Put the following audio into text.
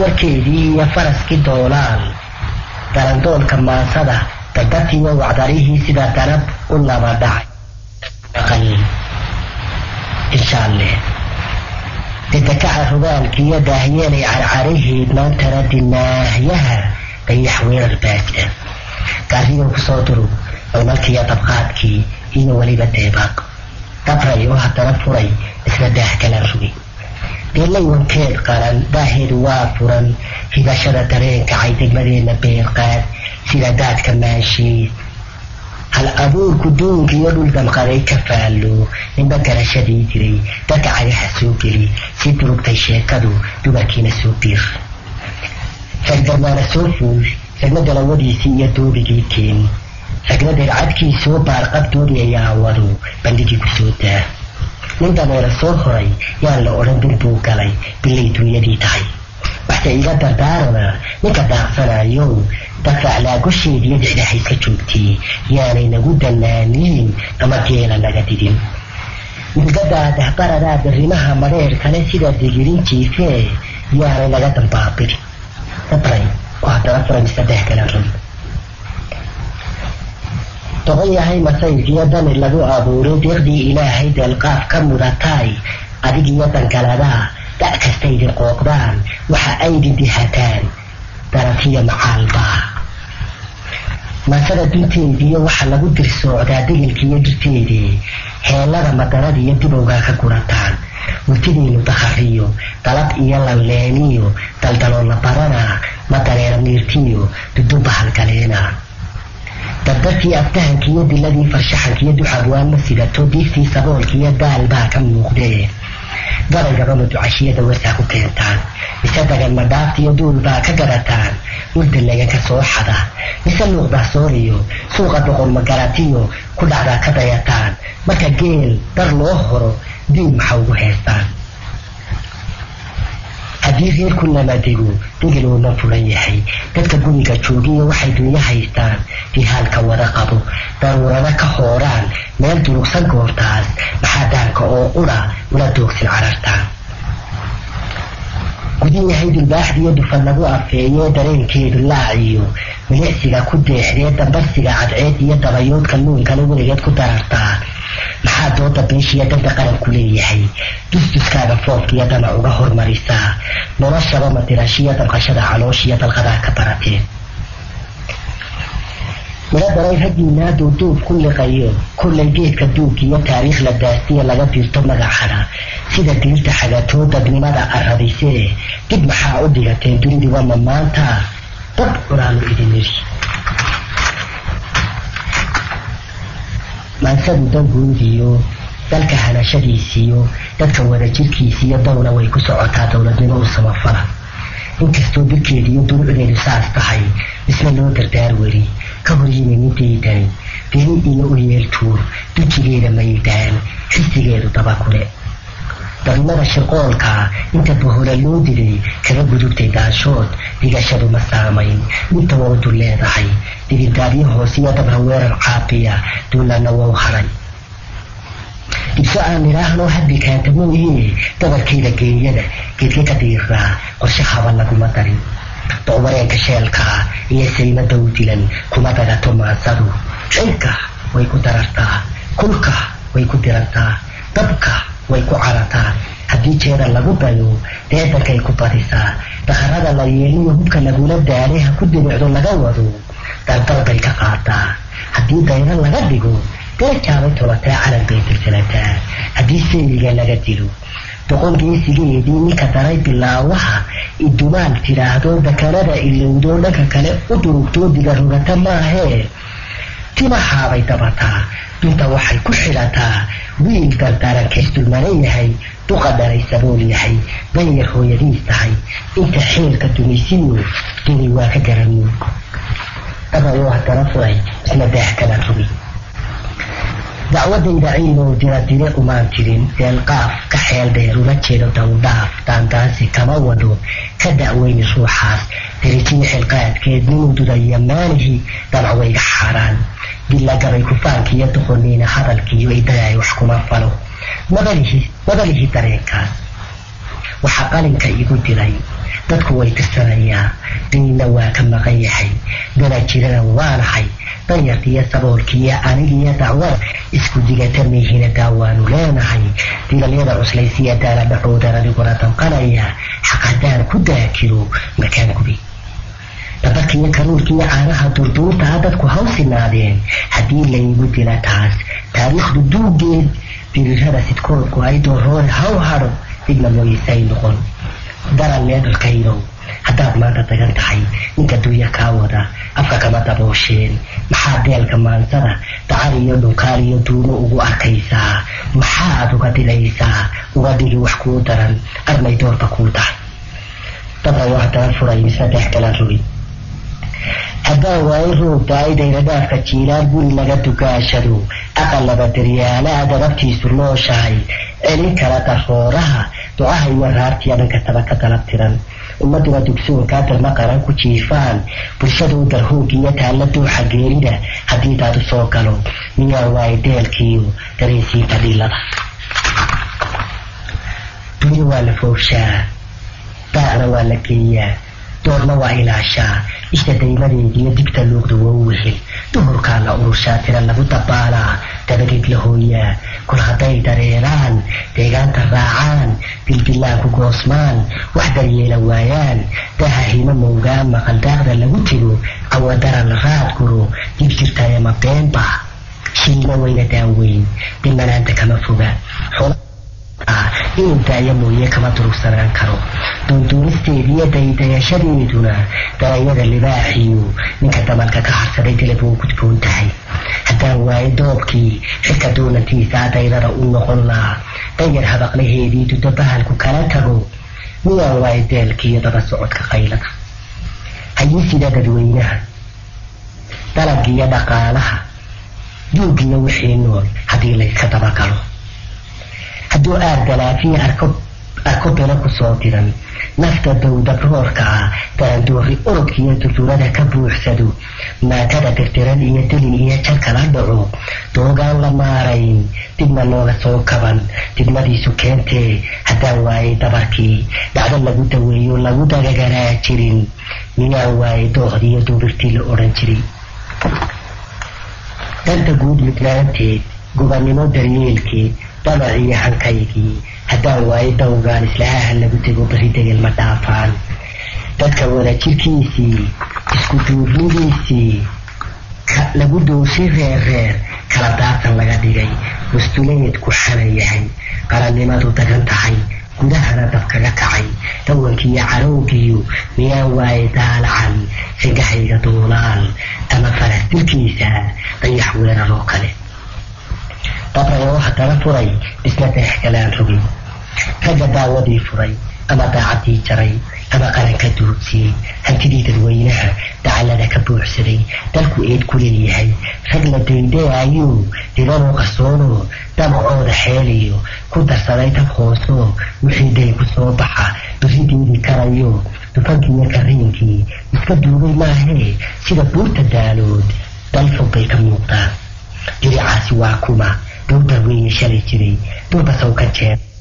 dawarkeedii iyo faraskii doolaal darandoolka maansada dadatiyo wacdarihii sida danab u laba dhacay aqal inshaalleh dadakaca rugaalkiiyo daahyeelay carcarihii maantana dinaahyaha dayax weerar baajah gaariyo kusoo durug cunalkiiyo dabqaadkii iyo weliba deebaaq dabray oo haddana furay isla daah kala rugi deelaywankeed qaran daaheedu waa furan higashada dareenka cay degmadeenna beerqaad sida daadka maashiid hal abuurku duunka iyo dhul damqaday ka faallo ninba garashadii jiray dadka cagaha soo geli si durugtay sheekadu dumarkiina soo biir sagdarmaana soo fuul sagna dalawadiisii iyo doobigii keen sagna deercadkii soo baarqabdoodii ayaa wado bandhigii ku soo daa nin dameera soo horay yaan la odhan bir buu galay bilay duunyadii tahay waxse iga dardaarana ninka daaqsanayo dafaclaa gosheediyo dixdhaxa iska joogtay yaanay nagu danaaniin ama geela naga didin milgadaa dahbaradaa berimaha madheer kale sida digirin jiifee yaanay naga dambaabin dabray oo haddana furan saddex kala run toban yahay masayrkiyo dani lagu abuuray deeqdii ilaahay deelqaaf ka mudataay adigiyo dankaladaa da' kastaydin qooqdaan waxa aydin dihataan daratiyo macaalbaa maasada dunteediiyo waxa lagu dirsoocdaa degilkiiyo dhirteedii heellada madaradiiyo dibowgaa ka gurataan wurtidiinu dakhariyo dalab iyo lalleeniyo daldaloo la badanaa madareera miirtiyo dudubba halgaleena dardarkii aftahankiiyo diladii farshaxankiiyo duxabwaan ma sidato diiftii saboolkiiyo daal baa ka muuqdee garaygabama ducashiyada warsaa ku keentaan mise dagan madhaaftiyo duul baa ka garataan urdallagan ka soo xada mise luuqdaa sooriyo suuqa boqol magaratiyo ku dhacdaa ka dayataan marka geel dar loo horo diin maxa ugu heestaan haddii reerku namadego degeloona furan yahay dadka guriga joogiyo waxay dunya haystaan dihaalka wada qabo daruurada ka hooraan meel durugsan goortaas maxaa daanka oo udha ula doogsin carartaan gudin yahay dulbaaxdiyo dufan lagu afeeye dareenkeedu laaciyo milicsiga ku deexdee dambarsiga cadceed iyo dabayoodka nuunkana weligeed ku darartaa maxaa dooda beeshiya danta qaranku leeyahay dusduskaaga foofkiyo damac uga hormarisaa noloshaba madirashiya damqashada calooshiyo dalqadaa ka barateen mila daray raggiinaa duuduub ku liqayo kullay geedka duugkiiyo taariikh la daastiya laga dirto magacana sida diirta xagatoo dadnimada arradisee dib maxaa u dhigateen dunidiba ma maanta dad cunaanu idin niri maansadu danguudiyo dalka hanashadiisiyo dadka wada jirkiisiyo downa way ku socotaa dowladnimo u samafala inkastoo birkeediyo durucdeedu saas tahay isla loo dardaar weri ka horyimi nintaydani beni iyo u yeel tuur dujigeeda maydaan xisigeedu dabakule darimada shirqoolka inta bahola loo dilay kaga gudubtay daashood dhigashadu ma saamayn midta wawdu leedahay digirdaadyo hoosiyo dabra weerar caabiya duulana wow haray dibso aan idhaahnoo haddi kaanta mooyee dabarkayda geeyada geedka ka diiraa qorshe haba laguma darin doobareenka sheelkaa iyo saymada u dilan kuma dagato maansadu cinka way ku darartaa kulka way ku dirantaa dabka way ku carataa haddii jeeda lagu dayo deedankay ku badisaa dakharada la yeeliyo hubka lagula daalay ha ku dibicdo laga wado dardarbay ka qaataa haddii dayro laga dhigo deejaabay tolataa calan bay tirsanataa haddii seeliga laga dilo doqongeesigeedii ninka daray bilaawaha idumaal tidhaahdo dakanada ilowdoo dhanka kale u durugtoo diga rugata maahee timahaabay dabataa dunta waxay ku xidhataa wiil dardaarankays dulmana yahay duqa dhalay sabool yahay danyar hooyadiis tahay inta xeelka dumaysiyo duni waa ka garaniyo dabayoo haddana furay isna daah kala rugi dacwadayda ciidow diradire umaan jirin deelqaaf ka xeel dheer ula jeedo dawdhaaf daandaansi kama wado ka da'weyni ruuxaas dirijiya xilqaadkeed ninuu dudaya maalihii damacwayga xaaraan dilagabay kufaankiiyo doqoniina hadalkiiyo idagaay wax kuma falo mabalihi dareenkaas وحقالك يقدري dadku way tirsanayaan diinna waa ka maqan yahay dada jirana waa nahay danyarkiiyo saboolkiiyo anigiyo dacwada isku digata miihina daawaanu leenahay dilalyada cuslaysiya daala dhaxoodan adiguna danqanaya xaq haddaan ku daakiro makaan gubi dadkiiyo karuurkiiyo caanaha durduurtaa dadku hawsinaadeen haddii laygu dila taas taariikhdu duugeed dirirada sidkoodku ay dooroon haw hadho digna mooyisay noqon daran meedalkaynow haddaad maanta tagan tahay ninka dunya kaa wada afka kama daboosheen maxaa deelka maansada dacar iyo dhunkaal iyo duumo ugu arkaysaa maxaad uga dilaysaa uga dhigi wax kuu daran armay doorba kuu tahay dadna waa haddaan furay mise dex galan rogi haddaan waayo roogta ay dayradhaafka jiilaan guri laga dugaashado aqalaba daryaalaha darabtiisu nooshahay celin kala darooraha ducaha iyo raartiya dhan kastaba ka dalab tiran ummaduna dugsoonkaa dalma qaran ku jiifaan bulshadu darhoog iyo taalla duuxa geerida haddii daad u soo galo miyaa waayo deelkiiyo dareensiinta dhilada dunya waa la foofshaa daacna waa la geeyaa doorna waa ilaashaa ishta daymadeediyo digta luuqda waa u wehel duhurkaa la urushaa tira lagu dabaalaa dabadeed la hooyaa kul hadday dareeraan deegaanta raacaan dildilaan ku goosmaan wax daryeela waayaan daha hima mowgaa maqaldaaqda lagu tiro cawadara la raad guro dib jirtaye ma beenba shilna wayna daaweyn dhimanaanta kama foga inuu daayo mooye kama durugsanaan karo duunduunisteediiyo daydayashadeeduna darayada libaaxiyu ninka damalka ka harsaday dilab uu gudboon tahay haddaan waayo doobkii xilka doonantiisaa daydada u noqon lahaa dayar habaqlaheedii dudo bahalku kala tago miyaan waayo deelkiiyo daba socodka qaylada hayii sida dadweynaha dalabgiiyo dhaqaalaha duugiyo wixii nool haddii layska dabagalo hadduu aardalaafiya arko belo ku soo diran nafta dowdabroorka ah darandoori orodkiiyo durdurada ka buuxsado maatada tirtiran iyo dilin iyo jar kala dhaco doogaan la maarayn dibna looga soo kaban dibnadiisu keentee haddaan waayay dabarkii dhacdo lagu daweeyo lagu dagagaraa jirin miyaan waayay doohdiiyo duubirtii la odhan jiray danta guud midnaanteed gubannimo daryeelkeed damaciyo hankaygii haddaan waayo dawgaan islahaha lagu tego bari degel ma dhaafaan dadka wada jirkiisii isku duurnidiisii lagu dooshay reer kala daatan laga dhigay mustuleed ku xanan yahay qarannimadu dagan tahay gudahana dab kaga kacay dawankiiyo carowgiyo miyaan waaye daalacan sigahayga duulaal ama faras dilkiisa dayax weeraroo kale dadna haddana furay isna deex galaan rogay ragga daawadii furay ama daacadii jaray ama qaranka duudsiyey hantidii dadweynaha dacalada ka buuxsaday dalku eed ku leeyahay rag la daydayaayo dibanoo qarsoonoo damacooda xeeliyo ku darsaday tab hoosoo wixii day ku soo baxa biri diidi karayo dufankiiyo kariinkii iska duugay maahee sida buurta daalood dal fog bay ka muuqdaan diricaasi waa kuma dowdar weeye shalay jiray durba sow ka jeer